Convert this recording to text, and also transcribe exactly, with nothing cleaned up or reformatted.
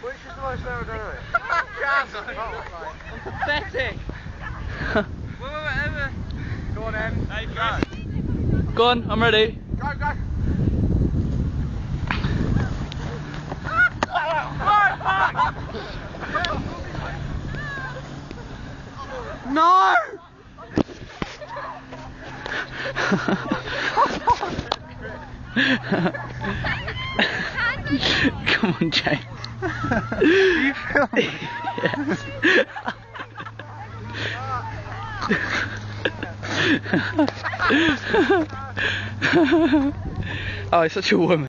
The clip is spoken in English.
Which is the most aerodynamic? Pathetic! Wait, wait, wait, wait. Go on, Em. There you go. Go on, I'm ready. Go, go. No! Come on, James. You film me? Yes. Oh, he's such a woman.